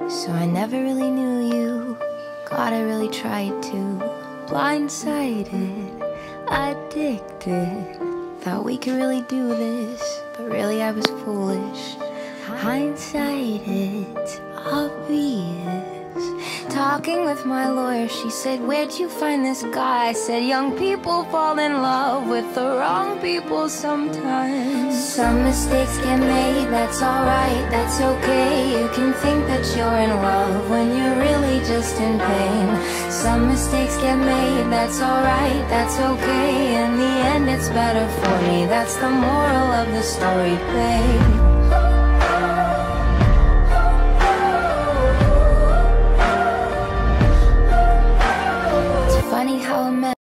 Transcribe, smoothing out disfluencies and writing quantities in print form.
So I never really knew you. God, I really tried to. Blindsided, addicted. Thought we could really do this, but really I was foolish. Hindsight, it's obvious. Talking with my lawyer, she said, where'd you find this guy? I said, young people fall in love with the wrong people sometimes. Some mistakes get made, that's alright, that's okay. You can think that you're in love when you're really just in pain. Some mistakes get made, that's alright, that's okay. In the end it's better for me, that's the moral of the story, babe. Funny how a